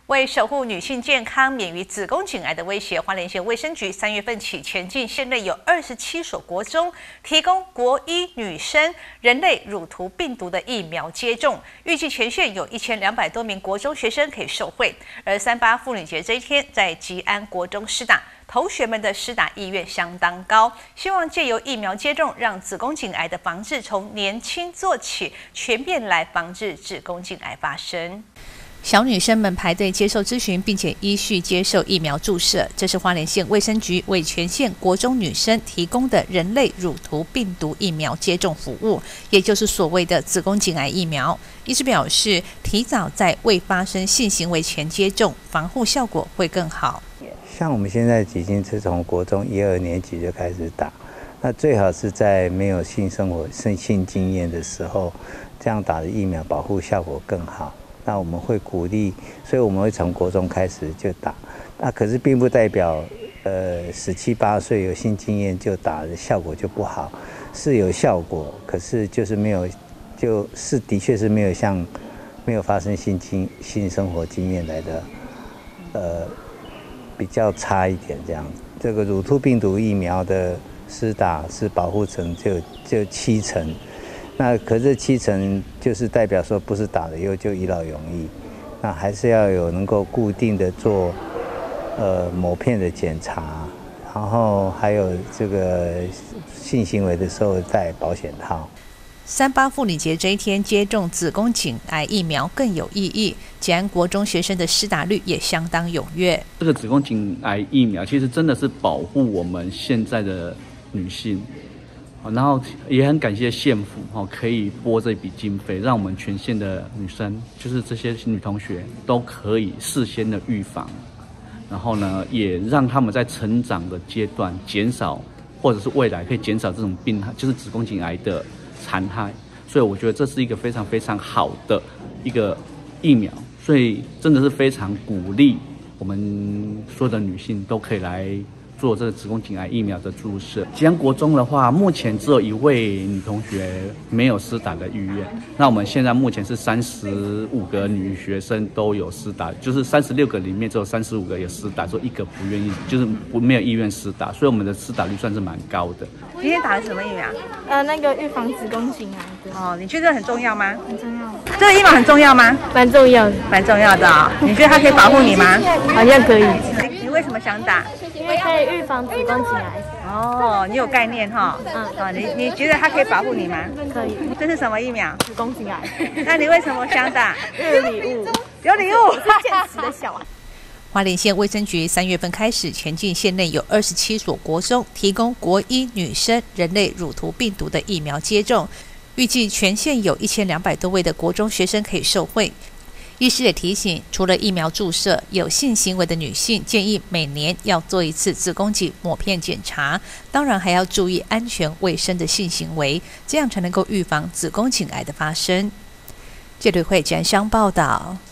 为守护女性健康，免于子宫颈癌的威胁，花莲县卫生局3月份起前进县内有27所国中，提供国一女生人类乳头病毒的疫苗接种。预计全县有1200多名国中学生可以受惠。而3·8妇女节这一天，在吉安国中施打，同学们的施打意愿相当高，希望借由疫苗接种，让子宫颈癌的防治从年轻做起，全面来防治子宫颈癌发生。小女生们排队接受咨询，并且依序接受疫苗注射。这是花莲县卫生局为全县国中女生提供的人类乳头病毒疫苗接种服务，也就是所谓的子宫颈癌疫苗。医师表示，提早在未发生性行为前接种，防护效果会更好。 像我们现在已经是从国中1、2年级就开始打，那最好是在没有性生活、性经验的时候，这样打的疫苗保护效果更好。那我们会鼓励，所以我们会从国中开始就打。那可是并不代表，17、18岁有性经验就打的效果就不好，是有效果，可是就是没有，就是的确是没有像没有发生性生活经验来的，比较差一点这样。这个乳突病毒疫苗的施打是保护层就7成。那可是7成就是代表说不是打了以后就一劳永逸，那还是要有能够固定的做某片的检查，然后还有这个性行为的时候戴保险套。 3·8妇女节这一天接种子宫颈癌疫苗更有意义，吉安国中学生的施打率也相当踊跃。 这个子宫颈癌疫苗其实真的是保护我们现在的女性。然后也很感谢县府可以拨这笔经费，让我们全县的女生，就是这些女同学都可以事先的预防，然后呢，也让他们在成长的阶段减少，或者是未来可以减少这种病害，就是子宫颈癌的残害。所以我觉得这是一个非常非常好的一个疫苗，所以真的是非常鼓励我们所有的女性都可以来做这个子宫颈癌疫苗的注射。吉安国中的话，目前只有1位女同学没有施打的意愿。那我们现在目前是35个女学生都有施打，就是36个里面只有35个有施打，说1个不愿意，就是没有意愿施打，所以我们的施打率算是蛮高的。 今天打的什么疫苗？ 那个预防子宫颈癌的。 哦，你觉得很重要吗？ 很重要。 这个疫苗很重要吗？ 蛮重要的。 蛮重要的啊、你觉得它可以保护你吗？ 好像可以。 你为什么想打？ 因为可以预防子宫颈癌。 哦，你有概念哈。你觉得它可以保护你吗？ 可以。 这是什么疫苗？ 子宫颈癌。 那你为什么想打？ 有礼物。 有礼物。 是健实的小孩。 花莲县卫生局3月份开始前进县内有27所国中，提供国一女生人类乳头病毒的疫苗接种。预计全县有1200多位的国中学生可以受惠。医师也提醒，除了疫苗注射，有性行为的女性建议每年要做1次子宫颈抹片检查，当然还要注意安全卫生的性行为，这样才能够预防子宫颈癌的发生。纪律会吉安乡报道。